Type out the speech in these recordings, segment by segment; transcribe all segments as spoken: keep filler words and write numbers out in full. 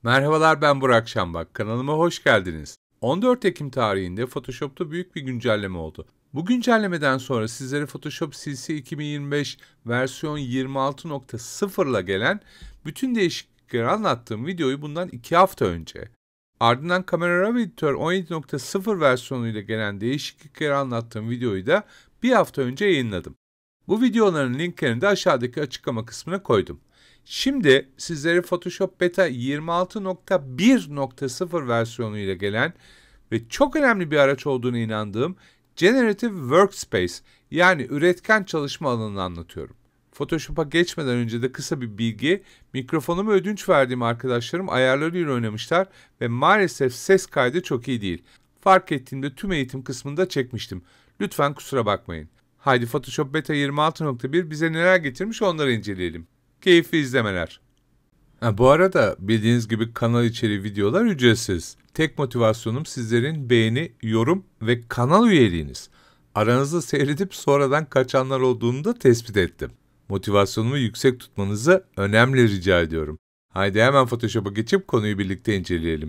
Merhabalar, ben Burak Şambak. Kanalıma hoş geldiniz. on dört Ekim tarihinde Photoshop'ta büyük bir güncelleme oldu. Bu güncellemeden sonra sizlere Photoshop C C iki bin yirmi beş versiyon yirmi altı nokta sıfır ile gelen bütün değişiklikleri anlattığım videoyu bundan iki hafta önce, ardından Camera Raw Editor on yedi nokta sıfır versiyonuyla gelen değişiklikleri anlattığım videoyu da bir hafta önce yayınladım. Bu videoların linklerini de aşağıdaki açıklama kısmına koydum. Şimdi sizlere Photoshop Beta yirmi altı nokta bir nokta sıfır versiyonu ile gelen ve çok önemli bir araç olduğunu inandığım Generative Workspace yani üretken çalışma alanını anlatıyorum. Photoshop'a geçmeden önce de kısa bir bilgi, mikrofonumu ödünç verdiğim arkadaşlarım ayarlarıyla oynamışlar ve maalesef ses kaydı çok iyi değil. Fark ettiğimde tüm eğitim kısmında çekmiştim. Lütfen kusura bakmayın. Haydi Photoshop Beta yirmi altı nokta bir bize neler getirmiş onları inceleyelim. Keyifli izlemeler. Ha, bu arada bildiğiniz gibi kanal içeriği videolar ücretsiz. Tek motivasyonum sizlerin beğeni, yorum ve kanal üyeliğiniz. Aranızda seyredip sonradan kaçanlar olduğunu da tespit ettim. Motivasyonumu yüksek tutmanızı önemli rica ediyorum. Haydi hemen Photoshop'a geçip konuyu birlikte inceleyelim.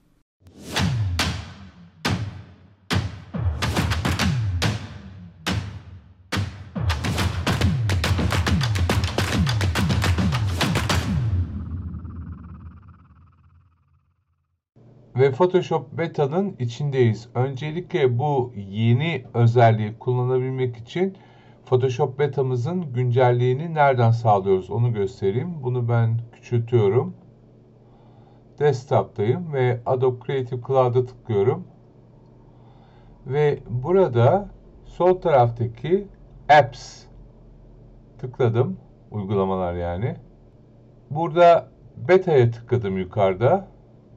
Ve Photoshop Beta'nın içindeyiz. Öncelikle bu yeni özelliği kullanabilmek için Photoshop Beta'mızın güncelliğini nereden sağlıyoruz onu göstereyim. Bunu ben küçültüyorum. Desktop'tayım ve Adobe Creative Cloud'a tıklıyorum. Ve burada sol taraftaki Apps tıkladım. Uygulamalar yani. Burada Beta'ya tıkladım yukarıda.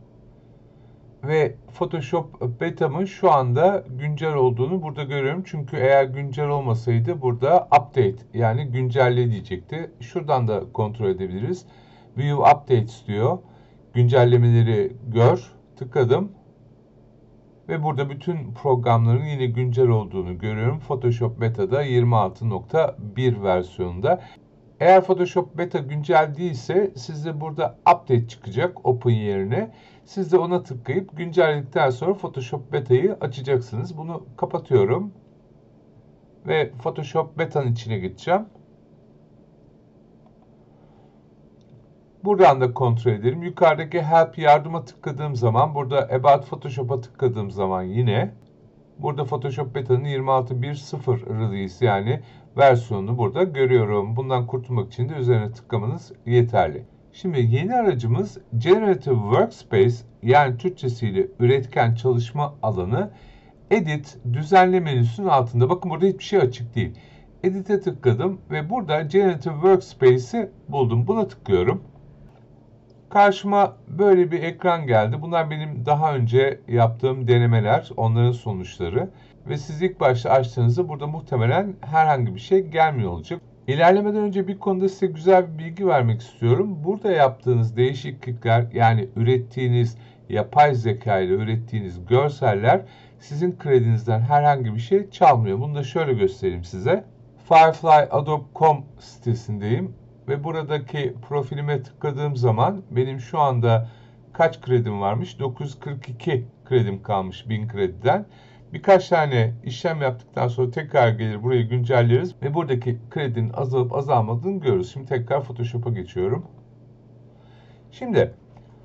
Ve Photoshop Beta'mın şu anda güncel olduğunu burada görüyorum. Çünkü eğer güncel olmasaydı burada Update yani güncelle diyecekti. Şuradan da kontrol edebiliriz. View Updates diyor. Güncellemeleri gör. Tıkladım. Ve burada bütün programların yine güncel olduğunu görüyorum. Photoshop Beta'da yirmi altı nokta bir versiyonunda. Eğer Photoshop Beta güncel değilse sizde burada Update çıkacak Open yerine. Siz de ona tıklayıp güncelledikten sonra Photoshop Beta'yı açacaksınız. Bunu kapatıyorum. Ve Photoshop Beta'nın içine geçeceğim. Buradan da kontrol edelim. Yukarıdaki Help yardıma tıkladığım zaman, burada About Photoshop'a tıkladığım zaman yine burada Photoshop Beta'nın yirmi altı nokta bir nokta sıfır release yani versiyonunu burada görüyorum. Bundan kurtulmak için de üzerine tıklamanız yeterli. Şimdi yeni aracımız Generative Workspace yani Türkçesiyle üretken çalışma alanı. Edit düzenle menüsünün altında. Bakın burada hiçbir şey açık değil. Edit'e tıkladım ve burada Generative Workspace'i buldum. Buna tıklıyorum. Karşıma böyle bir ekran geldi. Bunlar benim daha önce yaptığım denemeler, onların sonuçları. Ve siz ilk başta açtığınızda burada muhtemelen herhangi bir şey gelmiyor olacak. İlerlemeden önce bir konuda size güzel bir bilgi vermek istiyorum. Burada yaptığınız değişiklikler yani ürettiğiniz yapay zeka ile ürettiğiniz görseller sizin kredinizden herhangi bir şey çalmıyor. Bunu da şöyle göstereyim size. Firefly Adobe nokta com sitesindeyim. Ve buradaki profilime tıkladığım zaman benim şu anda kaç kredim varmış? dokuz yüz kırk iki kredim kalmış bin krediden. Birkaç tane işlem yaptıktan sonra tekrar gelir burayı güncelleriz ve buradaki kredinin azalıp azalmadığını görürüz. Şimdi tekrar Photoshop'a geçiyorum. Şimdi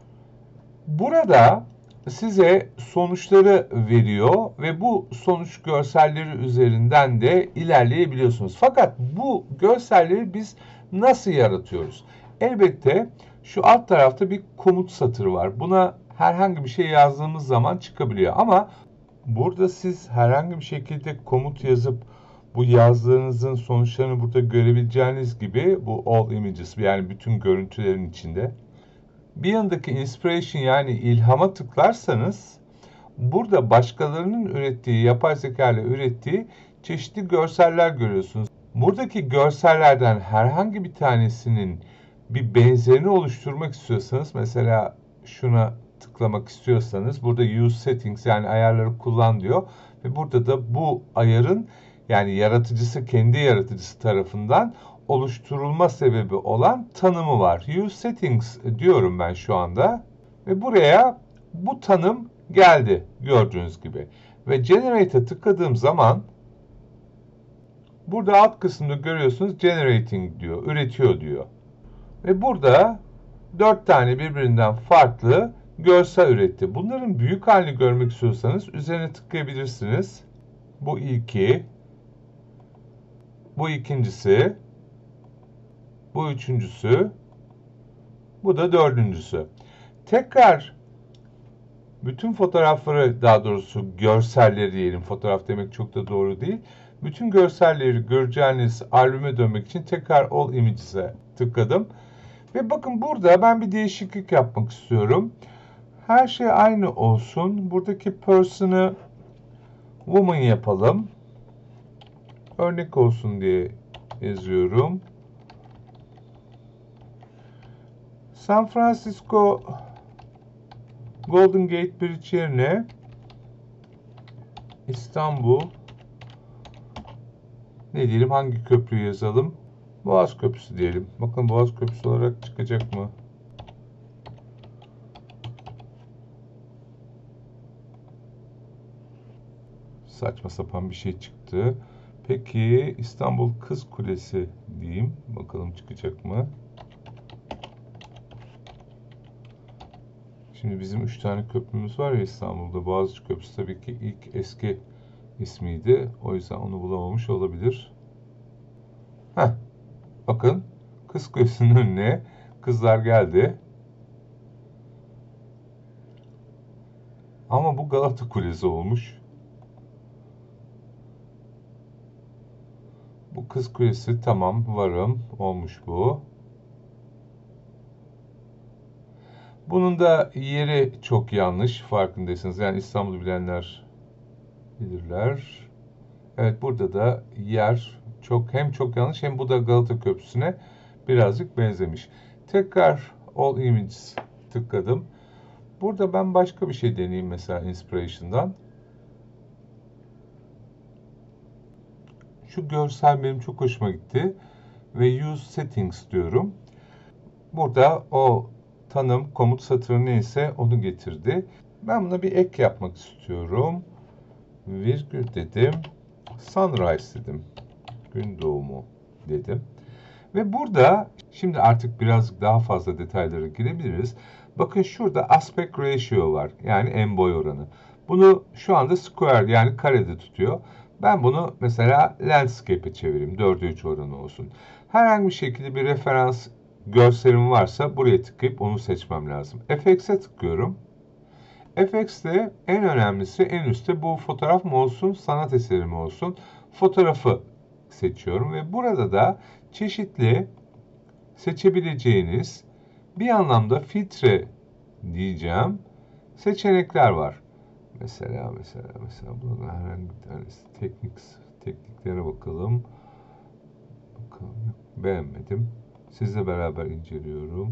burada size sonuçları veriyor ve bu sonuç görselleri üzerinden de ilerleyebiliyorsunuz. Fakat bu görselleri biz nasıl yaratıyoruz? Elbette şu alt tarafta bir komut satırı var. Buna herhangi bir şey yazdığımız zaman çıkabiliyor. Ama burada siz herhangi bir şekilde komut yazıp bu yazdığınızın sonuçlarını burada görebileceğiniz gibi bu All Images yani bütün görüntülerin içinde. Bir yanındaki Inspiration yani ilhama tıklarsanız burada başkalarının ürettiği, yapay zeka ile ürettiği çeşitli görseller görüyorsunuz. Buradaki görsellerden herhangi bir tanesinin bir benzerini oluşturmak istiyorsanız, mesela şuna tıklamak istiyorsanız burada Use Settings yani ayarları kullan diyor. Ve burada da bu ayarın yani yaratıcısı kendi yaratıcısı tarafından oluşturulma sebebi olan tanımı var. Use Settings diyorum ben şu anda. Ve buraya bu tanım geldi gördüğünüz gibi. Ve Generate'e tıkladığım zaman burada alt kısımda görüyorsunuz Generating diyor, üretiyor diyor. Ve burada dört tane birbirinden farklı görsel üretti. Bunların büyük halini görmek istiyorsanız üzerine tıklayabilirsiniz. Bu ilki, bu ikincisi, bu üçüncüsü, bu da dördüncüsü. Tekrar bütün fotoğrafları, daha doğrusu görselleri diyelim, fotoğraf demek çok da doğru değil. Bütün görselleri göreceğiniz albüme dönmek için tekrar All Images'e tıkladım. Ve bakın burada ben bir değişiklik yapmak istiyorum. Her şey aynı olsun. Buradaki person'ı woman yapalım. Örnek olsun diye yazıyorum. San Francisco Golden Gate Bridge yerine İstanbul, ne diyelim, hangi köprüyü yazalım? Boğaz Köprüsü diyelim. Bakın Boğaz Köprüsü olarak çıkacak mı? Saçma sapan bir şey çıktı. Peki İstanbul Kız Kulesi diyeyim. Bakalım çıkacak mı? Şimdi bizim üç tane köprümüz var ya İstanbul'da. Boğaziçi Köprüsü tabii ki ilk eski ismiydi. O yüzden onu bulamamış olabilir. Heh. Bakın Kız Kulesi'nin önüne kızlar geldi. Ama bu Galata Kulesi olmuş. Bu Kız Kulesi, tamam, varım olmuş bu. Bunun da yeri çok yanlış, farkındaysanız. Yani İstanbul'u bilenler bilirler. Evet, burada da yer çok hem çok yanlış, hem bu da Galata Köprüsü'ne birazcık benzemiş. Tekrar All Images tıkladım. Burada ben başka bir şey deneyeyim, mesela Inspiration'dan. Şu görsel benim çok hoşuma gitti. Ve Use Settings diyorum. Burada o tanım, komut satırı neyse onu getirdi. Ben buna bir ek yapmak istiyorum. Virgül dedim. Sunrise dedim. Gün doğumu dedim. Ve burada şimdi artık birazcık daha fazla detaylara girebiliriz. Bakın şurada aspect ratio var. Yani en boy oranı. Bunu şu anda square, yani karede tutuyor. Ben bunu mesela landscape'e çevireyim. dörde üç oranı olsun. Herhangi bir şekilde bir referans görselim varsa buraya tıklayıp onu seçmem lazım. F X'e tıklıyorum. F X'te en önemlisi, en üstte bu fotoğraf mı olsun, sanat eseri mi olsun, fotoğrafı seçiyorum ve burada da çeşitli seçebileceğiniz, bir anlamda filtre diyeceğim, seçenekler var. Mesela mesela mesela burada herhangi bir tanesi teknik tekniklere bakalım. Bakalım, beğenmedim. Sizle beraber inceliyorum.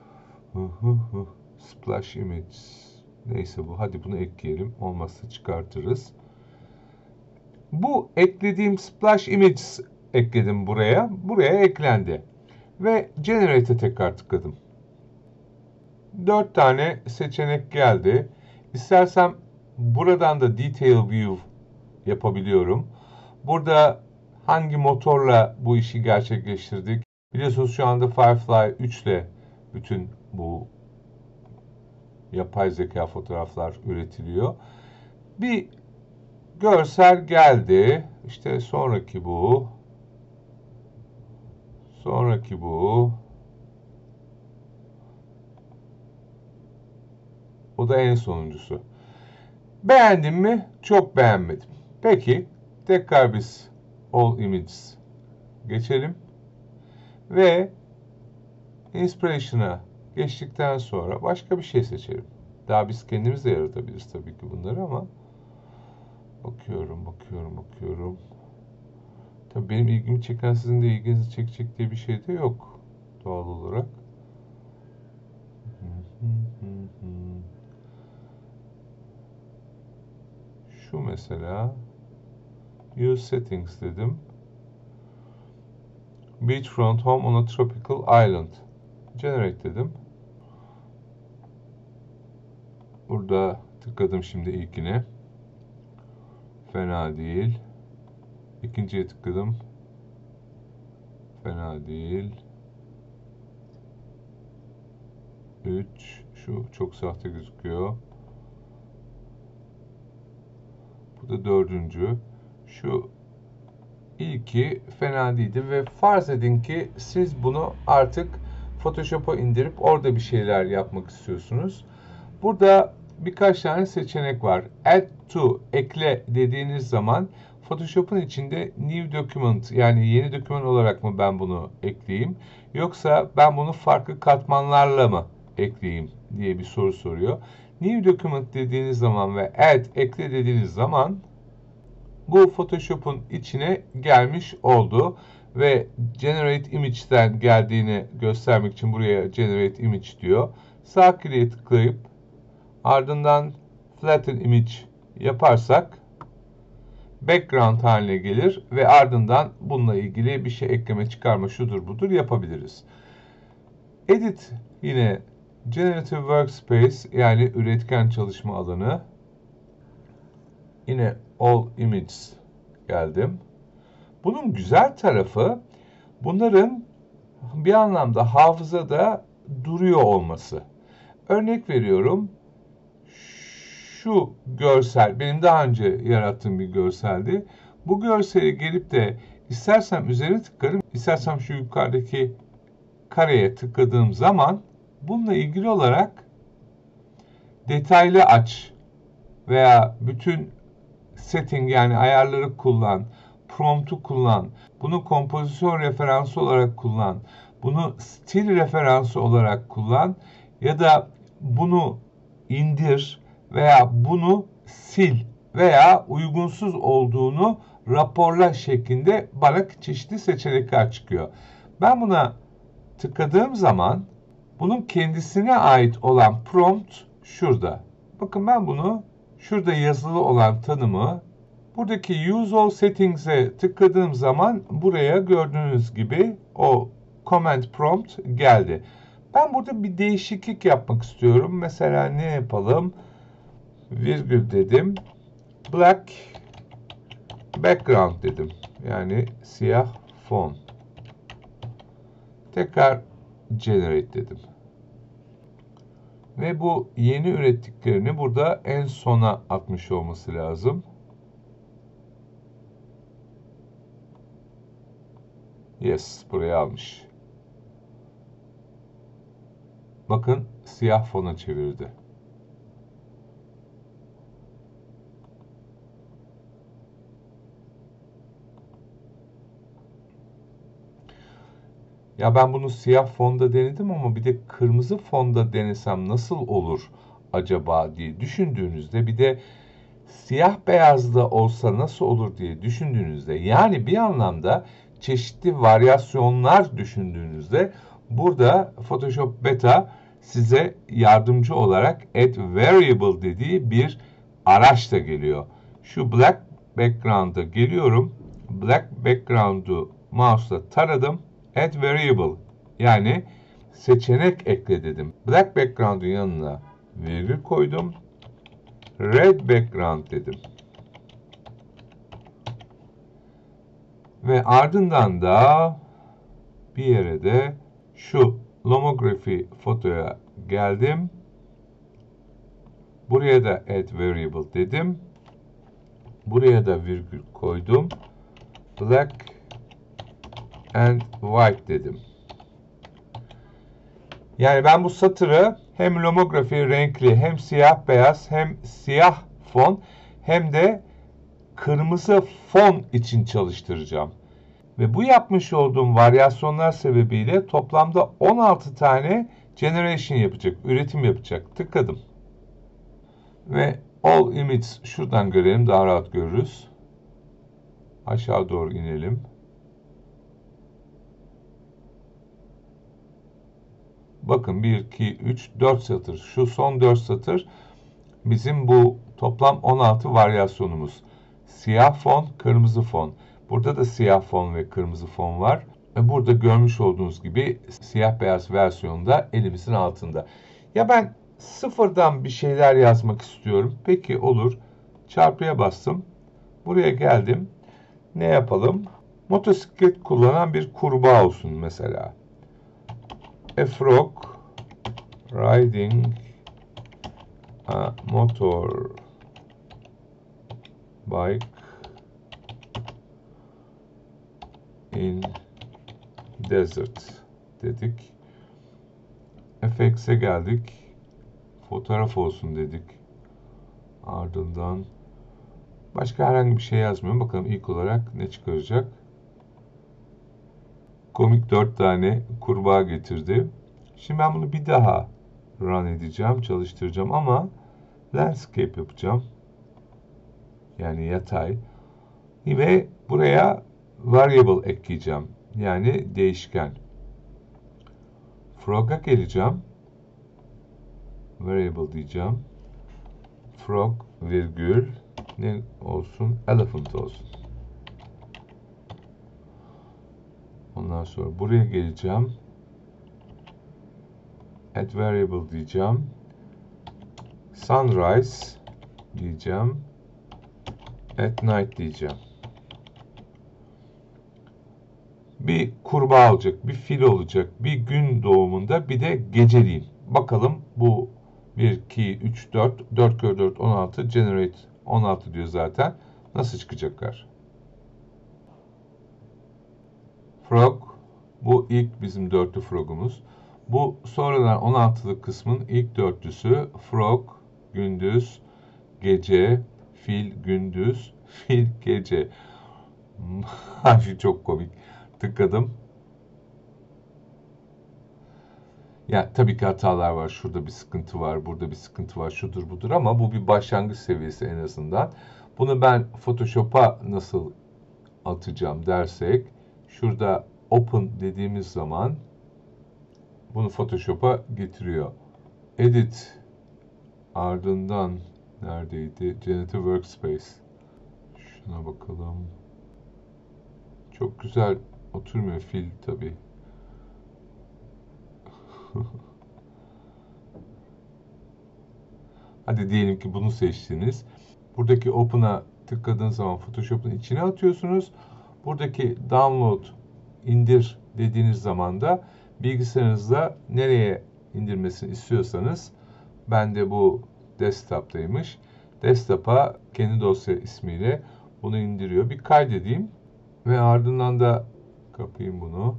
Splash image. Neyse bu. Hadi bunu ekleyelim. Olmazsa çıkartırız. Bu eklediğim splash image ekledim buraya. Buraya eklendi. Ve Generate'e tekrar tıkladım. dört tane seçenek geldi. İstersem buradan da Detail View yapabiliyorum. Burada hangi motorla bu işi gerçekleştirdik? Biliyorsunuz şu anda Firefly üç ile bütün bu yapay zeka fotoğraflar üretiliyor. Bir görsel geldi. İşte sonraki bu. Sonraki bu. O da en sonuncusu. Beğendim mi? Çok beğenmedim. Peki tekrar biz All Images geçelim. Ve Inspiration'a geçtikten sonra başka bir şey seçelim. Daha biz kendimiz de yaratabiliriz tabii ki bunları ama bakıyorum, bakıyorum, bakıyorum. Tabii benim ilgimi çeken sizin de ilginizi çekecek diye bir şey de yok doğal olarak. Şu mesela Use Settings dedim. Beachfront Home on a Tropical Island. Generate dedim. Burada tıkladım şimdi ilkine. Fena değil. İkinciye tıkladım. Fena değil. üç. Şu çok sahte gözüküyor. Bu da dördüncü. Şu ilki fena değildi ve farz edin ki siz bunu artık Photoshop'a indirip orada bir şeyler yapmak istiyorsunuz. Burada birkaç tane seçenek var. Add to, ekle dediğiniz zaman Photoshop'un içinde New Document, yani yeni doküman olarak mı ben bunu ekleyeyim, yoksa ben bunu farklı katmanlarla mı ekleyeyim diye bir soru soruyor. New Document dediğiniz zaman ve Add, ekle dediğiniz zaman bu Photoshop'un içine gelmiş oldu ve Generate Image'den geldiğini göstermek için buraya Generate Image diyor. Sağ kliğe tıklayıp ardından Flatten Image yaparsak background haline gelir ve ardından bununla ilgili bir şey ekleme, çıkarma, şudur budur yapabiliriz. Edit yine Generative Workspace, yani üretken çalışma alanı. Yine All Images geldim. Bunun güzel tarafı bunların bir anlamda hafızada duruyor olması. Örnek veriyorum. Şu görsel benim daha önce yarattığım bir görseldi. Bu görseli gelip de istersem üzerine tıklarım, istersem şu yukarıdaki kareye tıkladığım zaman bununla ilgili olarak detaylı aç veya bütün setting, yani ayarları kullan, prompt'u kullan, bunu kompozisyon referansı olarak kullan, bunu stil referansı olarak kullan ya da bunu indir veya bunu sil veya uygunsuz olduğunu raporla şeklinde bana çeşitli seçenekler çıkıyor. Ben buna tıkladığım zaman bunun kendisine ait olan prompt şurada. Bakın ben bunu şurada yazılı olan tanımı buradaki Use All Settings'e tıkladığım zaman buraya gördüğünüz gibi o command prompt geldi. Ben burada bir değişiklik yapmak istiyorum. Mesela ne yapalım? Virgül dedim. Black background dedim. Yani siyah fon. Tekrar generate dedim. Ve bu yeni ürettiklerini burada en sona atmış olması lazım. Yes, buraya almış. Bakın siyah fona çevirdi. Ya ben bunu siyah fonda denedim ama bir de kırmızı fonda denesem nasıl olur acaba diye düşündüğünüzde, bir de siyah beyazda olsa nasıl olur diye düşündüğünüzde, yani bir anlamda çeşitli varyasyonlar düşündüğünüzde burada Photoshop Beta size yardımcı olarak Add Variable dediği bir araç da geliyor. Şu Black Background'a geliyorum. Black Background'u mouse'la taradım. Add Variable, yani seçenek ekle dedim. Black Background'un yanına virgül koydum. Red Background dedim. Ve ardından da bir yere de şu Lomography fotoya geldim. Buraya da Add Variable dedim. Buraya da virgül koydum. Black and White dedim. Yani ben bu satırı hem Lomography renkli, hem siyah beyaz, hem siyah fon, hem de kırmızı fon için çalıştıracağım. Ve bu yapmış olduğum varyasyonlar sebebiyle toplamda on altı tane generation yapacak, üretim yapacak. Tıkladım. Ve All Images şuradan görelim, daha rahat görürüz. Aşağı doğru inelim. Bakın bir, iki, üç, dört satır. Şu son dört satır bizim bu toplam on altı varyasyonumuz. Siyah fon, kırmızı fon. Burada da siyah fon ve kırmızı fon var. Burada görmüş olduğunuz gibi siyah beyaz versiyonda elimizin altında. Ya ben sıfırdan bir şeyler yazmak istiyorum. Peki olur. Çarpıya bastım. Buraya geldim. Ne yapalım? Motosiklet kullanan bir kurbağa olsun mesela. A frog riding a motor bike in desert dedik. F X'e geldik. Fotoğraf olsun dedik. Ardından başka herhangi bir şey yazmıyorum. Bakalım ilk olarak ne çıkaracak. Komik dört tane kurbağa getirdi. Şimdi ben bunu bir daha run edeceğim, çalıştıracağım ama landscape yapacağım. Yani yatay. Ve buraya variable ekleyeceğim. Yani değişken. Frog'a geleceğim. Variable diyeceğim. Frog virgül ne olsun? Elephant olsun. Ondan sonra buraya geleceğim. Add variable diyeceğim. Sunrise diyeceğim. At night diyeceğim. Bir kurbağa olacak, bir fil olacak, bir gün doğumunda, bir de geceliğin. Bakalım bu bir, iki, üç, dört, dört kere dört, on altı, generate on altı diyor zaten. Nasıl çıkacaklar? Frog, bu ilk bizim dörtlü frogumuz. Bu sonradan on altılık kısmın ilk dörtlüsü. Frog, gündüz, gece, fil, gündüz, fil, gece. Harfi çok komik. Tıkladım. Ya tabii ki hatalar var. Şurada bir sıkıntı var, burada bir sıkıntı var, şudur budur ama bu bir başlangıç seviyesi en azından. Bunu ben Photoshop'a nasıl atacağım dersek, şurada Open dediğimiz zaman bunu Photoshop'a getiriyor. Edit, ardından neredeydi? Generative Workspace. Şuna bakalım. Çok güzel oturmuyor fil tabii. Hadi diyelim ki bunu seçtiniz. Buradaki Open'a tıkladığınız zaman Photoshop'un içine atıyorsunuz. Buradaki Download, indir dediğiniz zaman da bilgisayarınızda nereye indirmesini istiyorsanız, ben de bu desktop'taymış. Desktop'a kendi dosya ismiyle bunu indiriyor. Bir kaydedeyim ve ardından da kapayım bunu.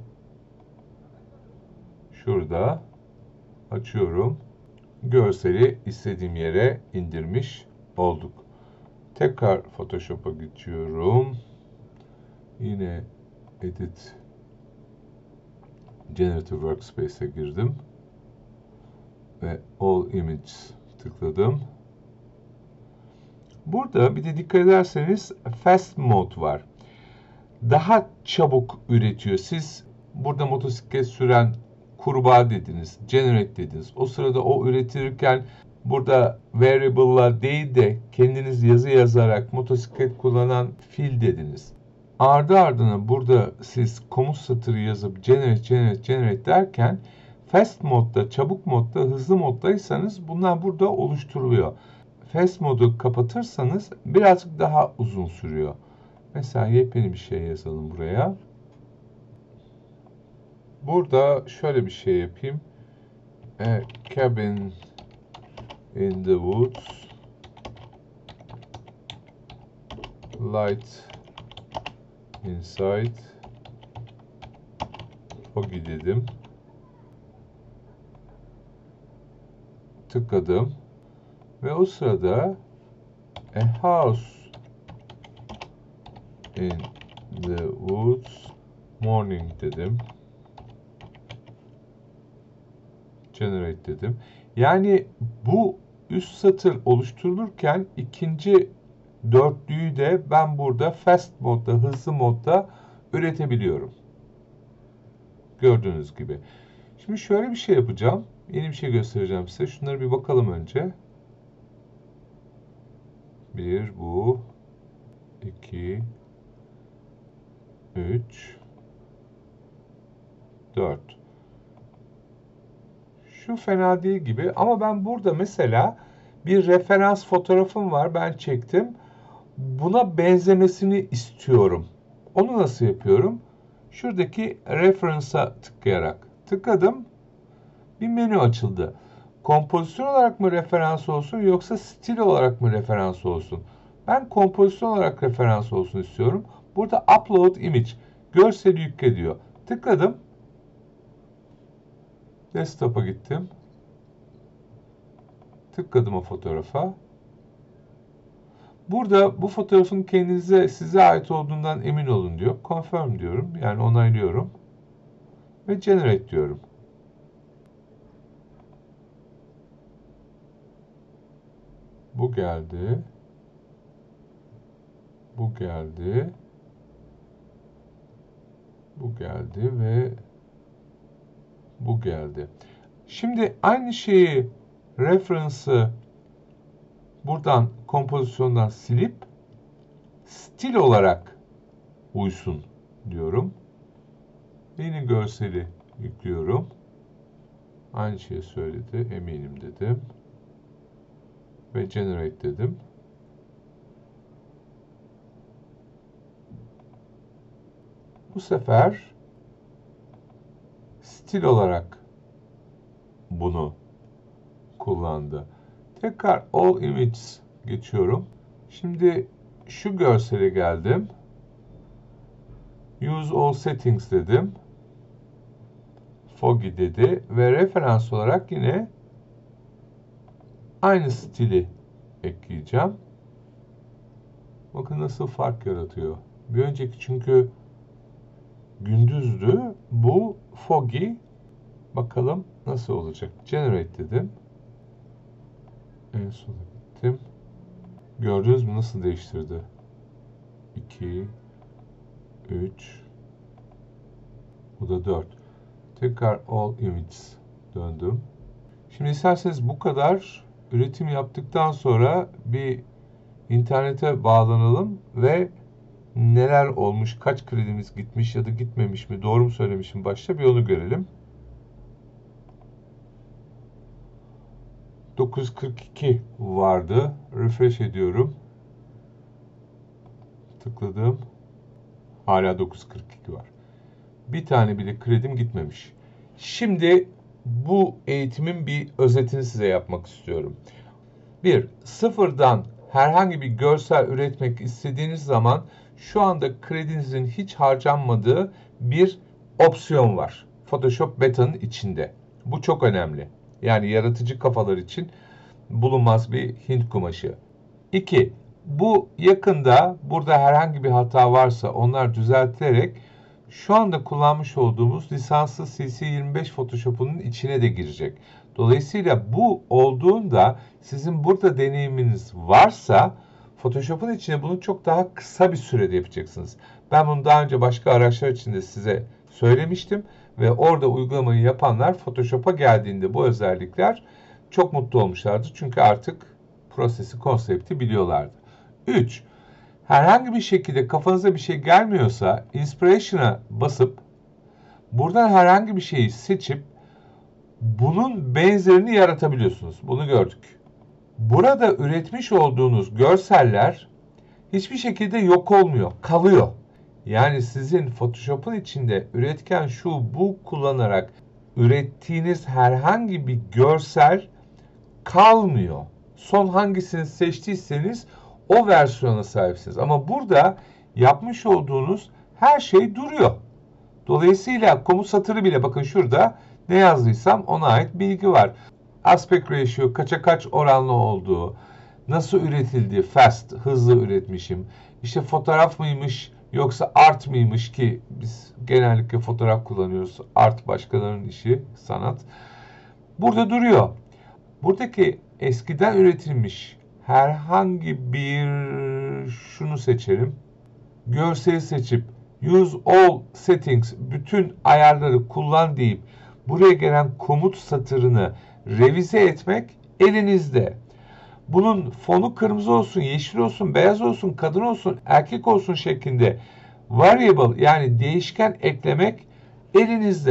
Şurada açıyorum. Görseli istediğim yere indirmiş olduk. Tekrar Photoshop'a geçiyorum. Yine Edit, Generative Workspace'e girdim. Ve All Images tıkladım. Burada bir de dikkat ederseniz Fast Mode var. Daha çabuk üretiyor. Siz burada motosiklet süren kurbağa dediniz, generate dediniz. O sırada o üretirken burada variable'la değil de kendiniz yazı yazarak motosiklet kullanan fil dediniz. Ardı ardına burada siz komut satırı yazıp generate, generate, generate derken fast modda, çabuk modda, hızlı moddaysanız bunlar burada oluşturuluyor. Fast modu kapatırsanız birazcık daha uzun sürüyor. Mesela yepyeni bir şey yazalım buraya. Burada şöyle bir şey yapayım. A cabin in the woods. Light inside. Foggy dedim. Tıkladım. Ve o sırada a house in the woods morning dedim. Generate dedim. Yani bu üst satır oluşturulurken ikinci dörtlüyü de ben burada fast modda, hızlı modda üretebiliyorum. Gördüğünüz gibi. Şimdi şöyle bir şey yapacağım. Yeni bir şey göstereceğim size. Şunları bir bakalım önce. Bir bu. iki. Üç. Dört. Şu fena değil gibi ama ben burada mesela bir referans fotoğrafım var, ben çektim. Buna benzemesini istiyorum. Onu nasıl yapıyorum? Şuradaki reference'a tıklayarak tıkladım. Bir menü açıldı. Kompozisyon olarak mı referans olsun yoksa stil olarak mı referans olsun? Ben kompozisyon olarak referans olsun istiyorum. Burada upload image, görseli yükle diyor. Tıkladım. Desktop'a gittim. Tıkladım o fotoğrafa. Burada bu fotoğrafın kendinize, size ait olduğundan emin olun diyor. Confirm diyorum. Yani onaylıyorum. Ve generate diyorum. Bu geldi. Bu geldi. Bu geldi ve bu geldi. Şimdi aynı şeyi, reference'ı buradan kompozisyondan silip stil olarak uysun diyorum. Yeni görseli yüklüyorum. Aynı şeyi söyledi. Eminim dedim. Ve generate dedim. Bu sefer stil olarak bunu kullandı. Tekrar all images geçiyorum. Şimdi şu görsele geldim. Use all settings dedim. Foggy dedi ve referans olarak yine aynı stili ekleyeceğim. Bakın nasıl fark yaratıyor. Bir önceki çünkü gündüzdü. Bu foggy. Bakalım nasıl olacak. Generate dedim. En sona gittim. Gördünüz mü nasıl değiştirdi? iki, üç, bu da dört. Tekrar all images döndüm. Şimdi isterseniz bu kadar üretim yaptıktan sonra bir internete bağlanalım ve neler olmuş, kaç kredimiz gitmiş ya da gitmemiş mi, doğru mu söylemişim başta, bir onu görelim. dokuz yüz kırk iki vardı. Refresh ediyorum. Tıkladım. Hala dokuz yüz kırk iki var. Bir tane bile kredim gitmemiş. Şimdi bu eğitimin bir özetini size yapmak istiyorum. Bir, sıfırdan herhangi bir görsel üretmek istediğiniz zaman şu anda kredinizin hiç harcanmadığı bir opsiyon var. Photoshop Beta'nın içinde. Bu çok önemli. Yani yaratıcı kafalar için bulunmaz bir Hint kumaşı. İki, bu yakında burada herhangi bir hata varsa onlar düzeltilerek şu anda kullanmış olduğumuz lisanslı C C yirmi beş Photoshop'un içine de girecek. Dolayısıyla bu olduğunda sizin burada deneyiminiz varsa Photoshop'un içine bunu çok daha kısa bir sürede yapacaksınız. Ben bunu daha önce başka araçlar için de size söylemiştim ve orada uygulamayı yapanlar Photoshop'a geldiğinde bu özellikler çok mutlu olmuşlardı. Çünkü artık prosesi, konsepti biliyorlardı. üç. Herhangi bir şekilde kafanıza bir şey gelmiyorsa Inspiration'a basıp buradan herhangi bir şeyi seçip bunun benzerini yaratabiliyorsunuz. Bunu gördük. Burada üretmiş olduğunuz görseller hiçbir şekilde yok olmuyor, kalıyor. Yani sizin Photoshop'un içinde üretken şu bu kullanarak ürettiğiniz herhangi bir görsel kalmıyor. Son hangisini seçtiyseniz o versiyona sahipsiniz. Ama burada yapmış olduğunuz her şey duruyor. Dolayısıyla komut satırı bile, bakın şurada ne yazdıysam ona ait bilgi var. Aspect ratio, kaça kaç oranlı olduğu, nasıl üretildiği, fast, hızlı üretmişim. İşte fotoğraf mıymış yoksa art mıymış, ki biz genellikle fotoğraf kullanıyoruz. Art başkalarının işi, sanat. Burada duruyor. Buradaki eskiden üretilmiş herhangi bir şunu seçerim. Görseli seçip use all settings, bütün ayarları kullan deyip buraya gelen komut satırını revize etmek elinizde. Bunun fonu kırmızı olsun, yeşil olsun, beyaz olsun, kadın olsun, erkek olsun şeklinde variable, yani değişken eklemek elinizde.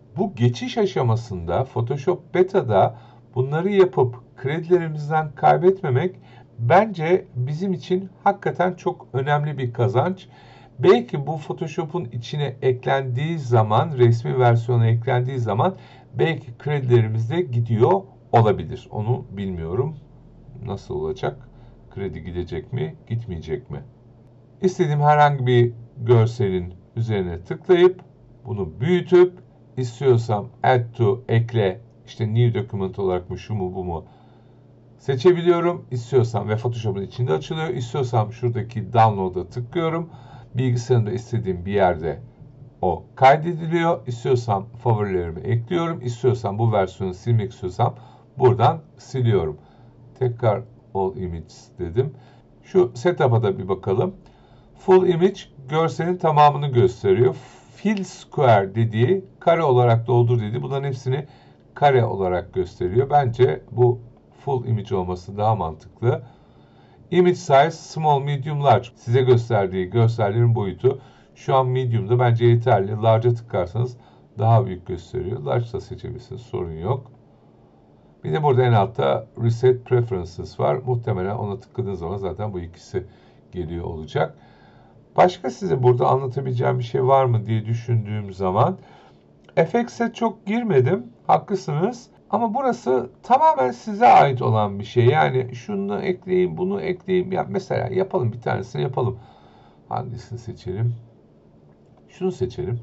Bu geçiş aşamasında Photoshop Beta'da bunları yapıp kredilerimizden kaybetmemek bence bizim için hakikaten çok önemli bir kazanç. Belki bu Photoshop'un içine eklendiği zaman, resmi versiyona eklendiği zaman belki kredilerimiz de gidiyor olabilir. Onu bilmiyorum. Nasıl olacak? Kredi gidecek mi, gitmeyecek mi? İstediğim herhangi bir görselin üzerine tıklayıp bunu büyütüp istiyorsam add to, ekle, işte new document olarak mı, şu mu, bu mu seçebiliyorum. İstiyorsam ve Photoshop'un içinde açılıyor. İstiyorsam şuradaki download'a tıklıyorum. Bilgisayarımda istediğim bir yerde o kaydediliyor. İstiyorsam favorilerimi ekliyorum. İstiyorsam bu versiyonu silmek istiyorsam buradan siliyorum. Tekrar all images dedim. Şu setup'a da bir bakalım. Full image görselin tamamını gösteriyor. Fill square dediği, kare olarak doldur dediği, bunların hepsini kare olarak gösteriyor. Bence bu full image olması daha mantıklı. Image size small, medium, large. Size gösterdiği görsellerin boyutu şu an medium'da bence yeterli. Large'a tıklarsanız daha büyük gösteriyor. Large da seçebilirsiniz, sorun yok. Bir de burada en altta Reset Preferences var. Muhtemelen ona tıkladığınız zaman zaten bu ikisi geliyor olacak. Başka size burada anlatabileceğim bir şey var mı diye düşündüğüm zaman F X'e çok girmedim. Haklısınız. Ama burası tamamen size ait olan bir şey. Yani şunu ekleyeyim, bunu ekleyeyim. Ya mesela yapalım, bir tanesini yapalım. Hangisini seçelim? Şunu seçelim.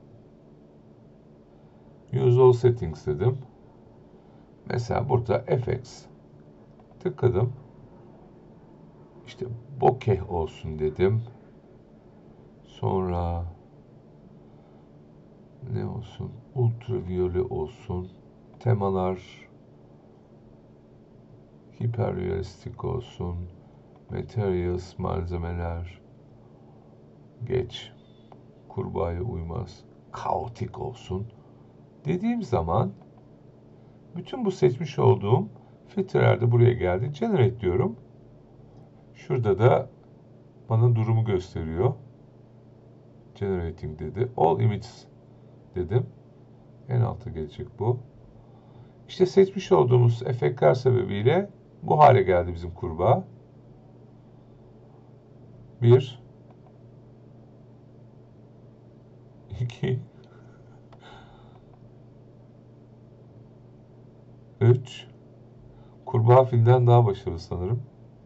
Use all settings dedim. Mesela burada F X tıkladım. İşte bokeh olsun dedim. Sonra ne olsun? Ultraviyole olsun. Temalar hiperrealistik olsun. Materials, malzemeler. Geç. Kurbağaya uymaz. Kaotik olsun. Dediğim zaman bütün bu seçmiş olduğum filtreler de buraya geldi. Generate diyorum. Şurada da bana durumu gösteriyor. Generating dedi. All images dedim. En alta gelecek bu. İşte seçmiş olduğumuz efektler sebebiyle bu hale geldi bizim kurbağa. Bir. iki. Üç. Kurbağa filden daha başarılı sanırım.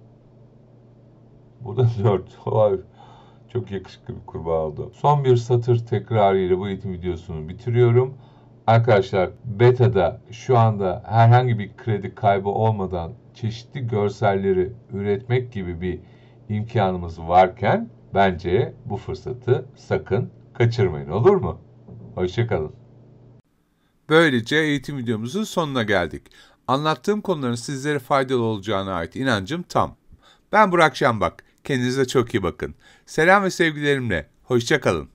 Bu da dört. Vay. Çok yakışıklı bir kurbağa oldu. Son bir satır tekrarı ile bu eğitim videosunu bitiriyorum. Arkadaşlar beta'da şu anda herhangi bir kredi kaybı olmadan çeşitli görselleri üretmek gibi bir imkanımız varken bence bu fırsatı sakın kaçırmayın, olur mu? Hoşça kalın. Böylece eğitim videomuzun sonuna geldik. Anlattığım konuların sizlere faydalı olacağına ait inancım tam. Ben Burak Şambak. Kendinize çok iyi bakın. Selam ve sevgilerimle. Hoşça kalın.